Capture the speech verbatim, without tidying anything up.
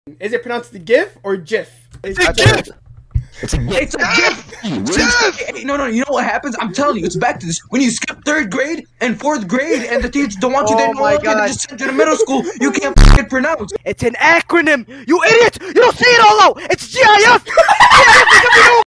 Is it pronounced the GIF or GIF? It's a GIF! It's a GIF! It's a GIF! GIF! No, no, you know what happens? I'm telling you, it's back to this. When you skip third grade and fourth grade and the teachers don't want you there, no longer, they just send you to middle school, you can't f***ing pronounce. It's an acronym! You idiot! You don't see it all out! It's G I F!